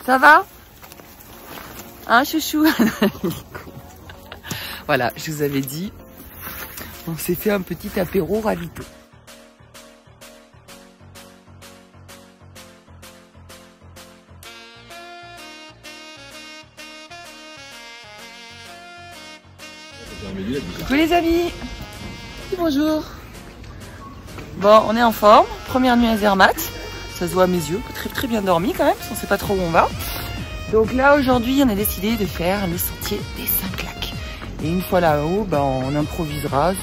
Ça va? Hein, chouchou? Voilà, je vous avais dit, on s'est fait un petit apéro ravito. Coucou les amis. Bonjour. Bon, on est en forme. Première nuit à Zermatt. Ça se voit à mes yeux. Très bien dormi quand même, parce qu'on sait pas trop où on va. Donc là, aujourd'hui, on a décidé de faire le sentier des 5 lacs. Et une fois là-haut, on improvisera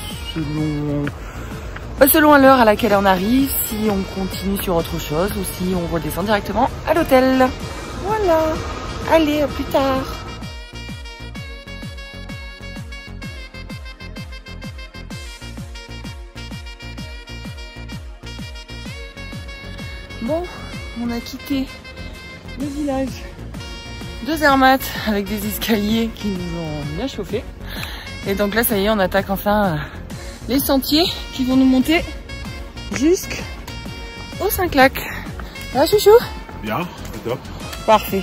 selon l'heure à laquelle on arrive, si on continue sur autre chose ou si on redescend directement à l'hôtel. Voilà. Allez, à plus tard. Bon, on a quitté le village de Zermatt avec des escaliers qui nous ont bien chauffé. Et donc là, ça y est, on attaque enfin les sentiers qui vont nous monter jusqu'aux 5 lacs. Ça va, chouchou? Bien, et toi? Parfait.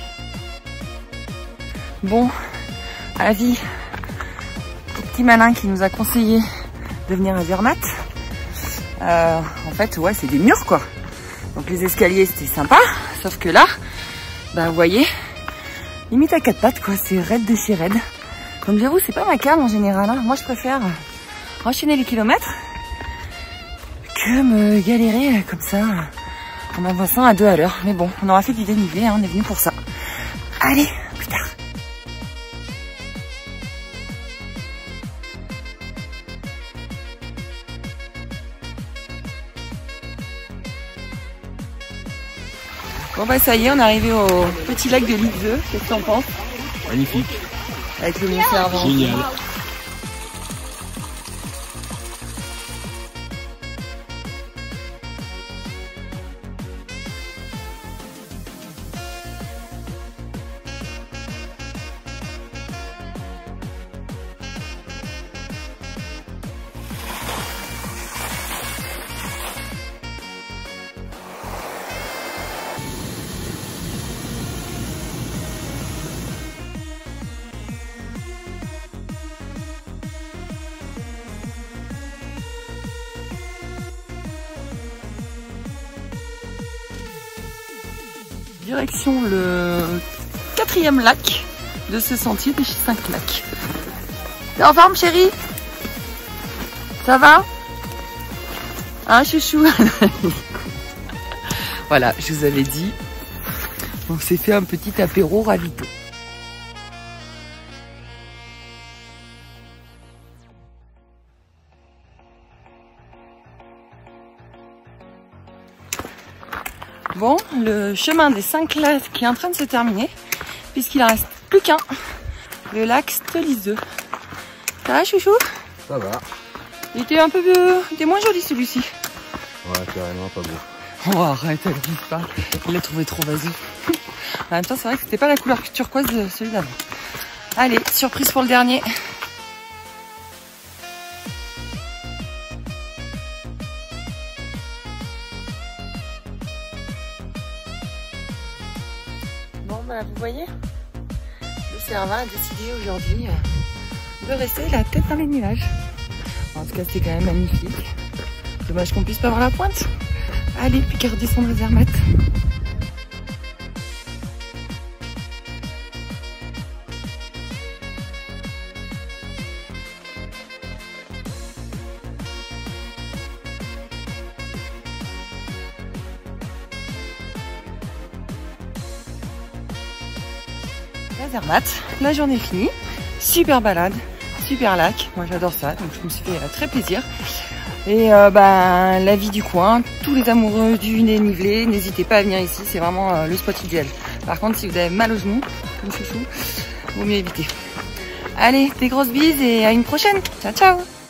Bon, à la vie, le petit malin qui nous a conseillé de venir à Zermatt. En fait, ouais, c'est des murs, quoi. Donc les escaliers c'était sympa, sauf que là, vous voyez, limite à 4 pattes quoi, c'est raide de chez raide. Donc j'avoue c'est pas ma came en général, hein. Moi je préfère enchaîner les kilomètres que me galérer comme ça en avançant à 2 à l'heure. Mais bon, on aura fait du dénivelé, hein, on est venu pour ça. Allez, plus tard. Bon ça y est, on est arrivé au petit lac de Litzeux. Qu'est-ce que t'en penses? Magnifique. Avec le Mont Servant. Génial. Direction le 4e lac de ce sentier des 5 lacs. T'es en forme, chérie? Ça va? Hein, chouchou? Voilà, je vous avais dit, on s'est fait un petit apéro ravito. Bon, le chemin des 5 lacs qui est en train de se terminer, puisqu'il en reste plus qu'un, le lac Stolizeux. Ça va, chouchou? Ça va. Il était il était moins joli celui-ci. Ouais, carrément pas beau. Oh, arrête, elle dit pas. Il l'a trouvé trop vaseux. En même temps, c'est vrai que c'était pas la couleur turquoise de celui d'avant. Allez, surprise pour le dernier. Vous voyez, le Cervin a décidé aujourd'hui de rester la tête dans les nuages. En tout cas, c'est quand même magnifique. Dommage qu'on puisse pas voir la pointe. Allez, plus qu'à redescendre à Zermatt. Zermatt, la journée finie, super balade, super lac, moi j'adore ça, donc je me suis fait très plaisir. Et la vie du coin, tous les amoureux du dénivelé, n'hésitez pas à venir ici, c'est vraiment le spot idéal. Par contre, si vous avez mal aux genoux, comme chouchou, vaut mieux éviter. Allez, des grosses bises et à une prochaine, ciao ciao.